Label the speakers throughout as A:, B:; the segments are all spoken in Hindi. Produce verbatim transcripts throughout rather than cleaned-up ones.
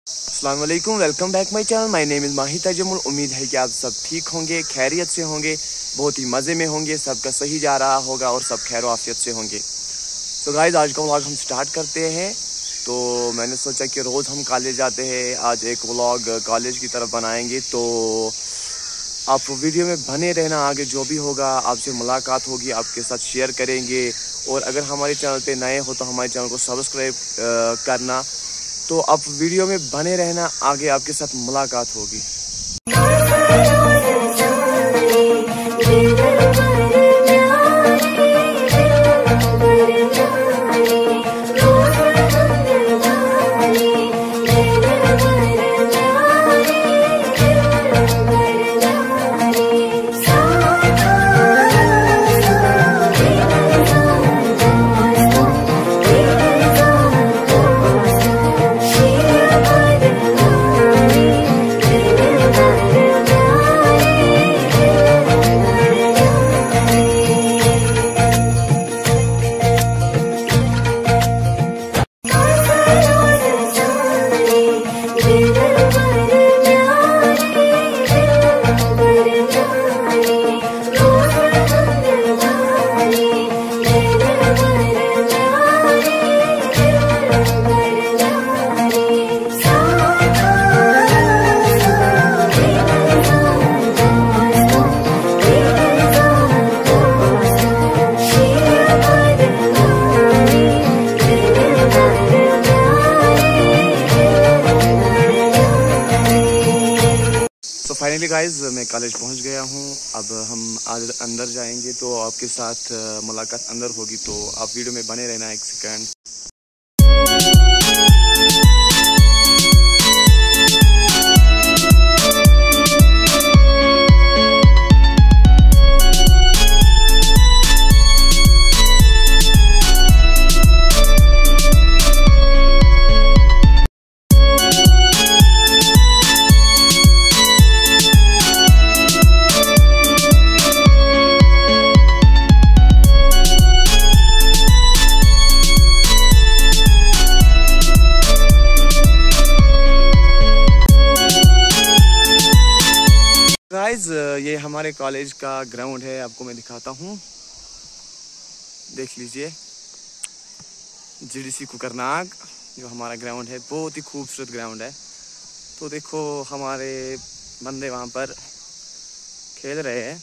A: अस्सलाम वालेकुम, welcome back my channel. My name is Mahi Tajmul. उम्मीद है कि आप सब ठीक होंगे, खैरियत से होंगे, बहुत ही मज़े में होंगे, सबका सही जा रहा होगा और सब खैर आफियत से होंगे। तो गाइस आज का व्लॉग हम स्टार्ट करते हैं। तो मैंने सोचा कि रोज़ हम कॉलेज जाते हैं, आज एक व्लॉग कॉलेज की तरफ बनाएंगे। तो आप वीडियो में बने रहना, आगे जो भी होगा आपसे मुलाकात होगी, आपके साथ शेयर करेंगे। और अगर हमारे चैनल पे नए हो तो हमारे चैनल को सब्सक्राइब करना। तो आप वीडियो में बने रहना, आगे आपके साथ मुलाकात होगी। फाइनली गाइज मैं कॉलेज पहुंच गया हूं। अब हम आज अंदर जाएंगे तो आपके साथ मुलाकात अंदर होगी। तो आप वीडियो में बने रहना एक सेकंड। गाइस ये हमारे कॉलेज का ग्राउंड है, आपको मैं दिखाता हूँ, देख लीजिए। जीडीसी कोकरनाग जो हमारा ग्राउंड है, बहुत ही खूबसूरत ग्राउंड है। तो देखो हमारे बंदे वहाँ पर खेल रहे हैं।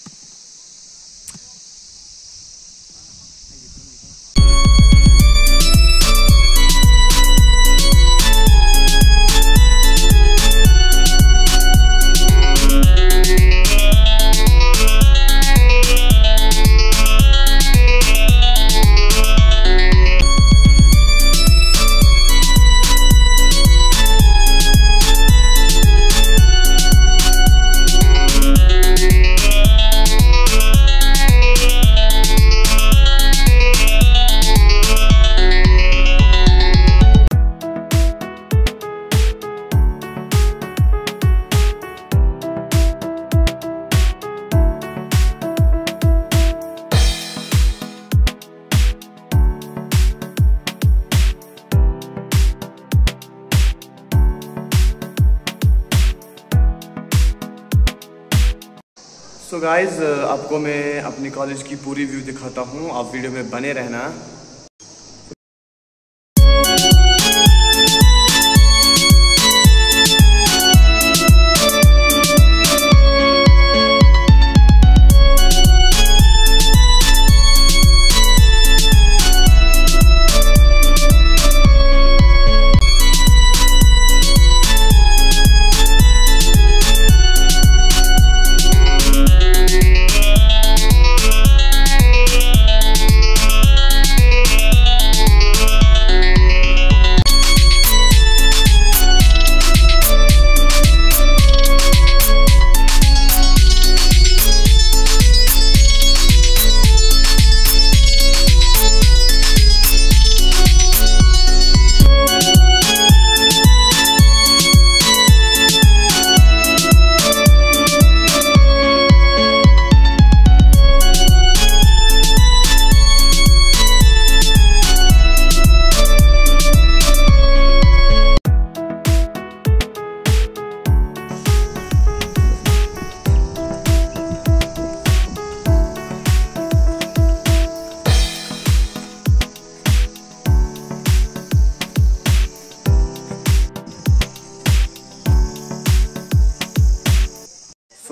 A: सो गाइज़ आपको मैं अपनी कॉलेज की पूरी व्यू दिखाता हूँ, आप वीडियो में बने रहना।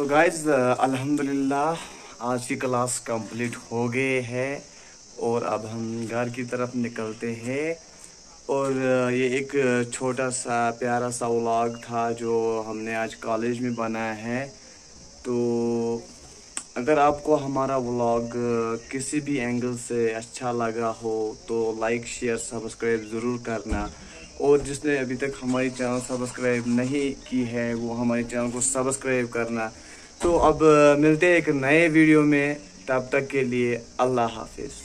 A: तो गाइज अल्हम्दुलिल्लाह आज की क्लास कंप्लीट हो गए है और अब हम घर की तरफ निकलते हैं। और ये एक छोटा सा प्यारा सा व्लॉग था जो हमने आज कॉलेज में बनाया है। तो अगर आपको हमारा व्लॉग किसी भी एंगल से अच्छा लगा हो तो लाइक शेयर सब्सक्राइब ज़रूर करना। और जिसने अभी तक हमारी चैनल सब्सक्राइब नहीं की है वो हमारे चैनल को सब्सक्राइब करना। तो अब मिलते हैं एक नए वीडियो में, तब तक के लिए अल्लाह हाफिज़।